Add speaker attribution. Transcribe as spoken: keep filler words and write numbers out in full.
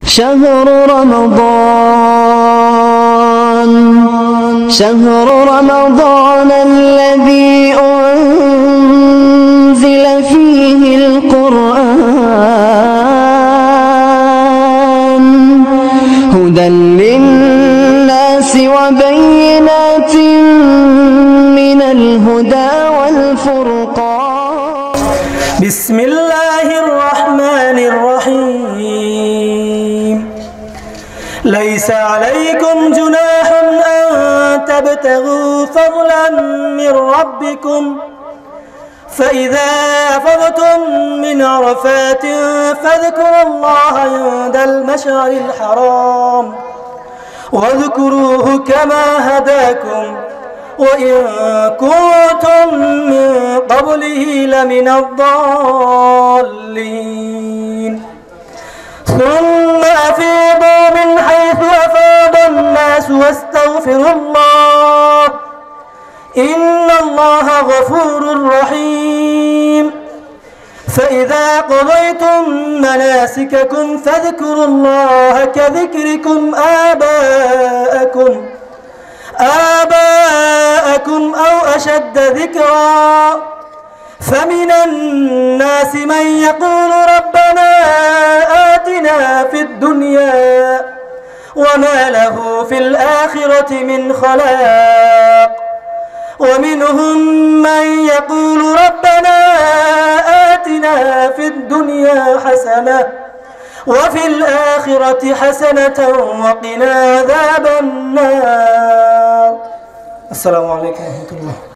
Speaker 1: شهر رمضان شهر رمضان الذي أنزل فيه القرآن هدى للناس وبينات من الهدى والفرقان.
Speaker 2: بسم الله الرحمن الرحيم. ليس عليكم جناح أن تبتغوا فضلا من ربكم فإذا أفضتم من عرفات فاذكروا الله عند المشعر الحرام واذكروه كما هداكم وإن كنتم من قبله لمن الضالين. ثم أفيضوا من حيث أفاض الناس واستغفروا الله إن الله غفور رحيم. فإذا قضيتم مناسككم فاذكروا الله كذكركم آباءكم آباءكم أو أشد ذكرا فمن الناس من يقول ربنا آتنا في الدنيا وما له في الآخرة من خلاق ومنهم من يقول ربنا آتنا في الدنيا حسنة وفي الآخرة حسنة وقنا عذاب النار. السلام عليكم ورحمة الله.